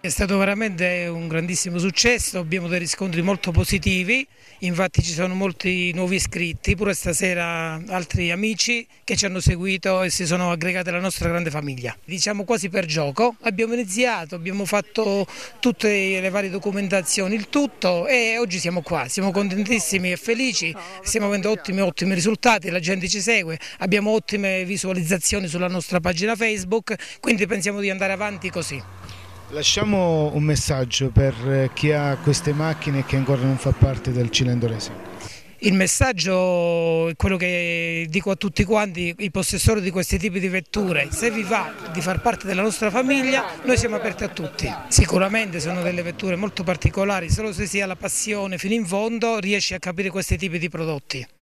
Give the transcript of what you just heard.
È stato veramente un grandissimo successo, abbiamo dei riscontri molto positivi, infatti ci sono molti nuovi iscritti, pure stasera altri amici che ci hanno seguito e si sono aggregati alla nostra grande famiglia. Diciamo quasi per gioco, abbiamo iniziato, abbiamo fatto tutte le varie documentazioni, il tutto, e oggi siamo qua, siamo contentissimi e felici, stiamo avendo ottimi risultati, la gente ci segue, abbiamo ottime visualizzazioni sulla nostra pagina Facebook, quindi pensiamo di andare avanti così. Lasciamo un messaggio per chi ha queste macchine e che ancora non fa parte del Cilento Racing. Il messaggio è quello che dico a tutti quanti, i possessori di questi tipi di vetture: se vi va di far parte della nostra famiglia, noi siamo aperti a tutti. Sicuramente sono delle vetture molto particolari, solo se si ha la passione fino in fondo riesci a capire questi tipi di prodotti.